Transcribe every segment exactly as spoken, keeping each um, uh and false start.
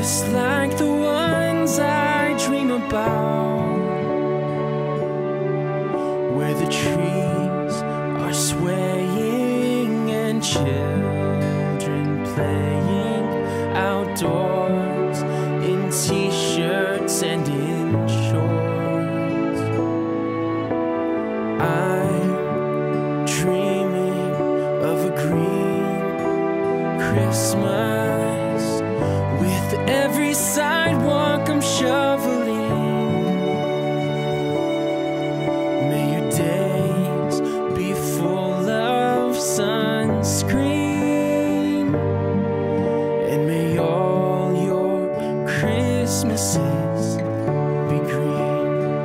just like the ones I dream about, where the trees are swaying and children playing outdoors in t-shirts and in shorts. I'm dreaming of a green Christmas, with every sidewalk I'm shoveling. May your days be full of sunscreen, and may all your Christmases be green.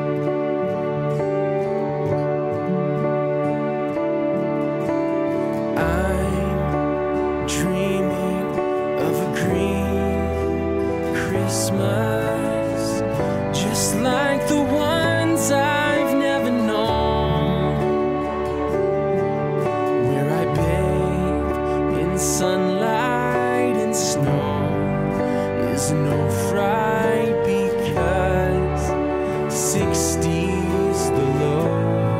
I'm dreaming of a green Christmas, just like the ones I've never known, where I bathe in sunlight and snow is no fright, because sixty's the low.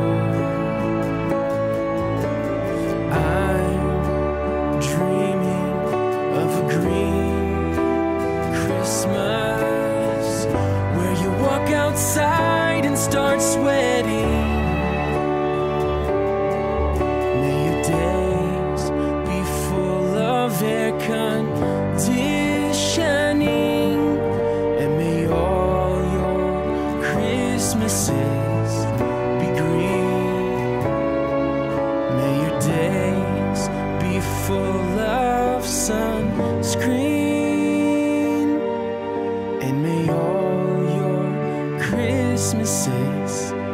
I'm dreaming of a green Christmas, where you walk outside and start sweating. May your days be full of air conditioning, and may all your Christmases be green. May your days be full of sunscreen, and may all your Christmases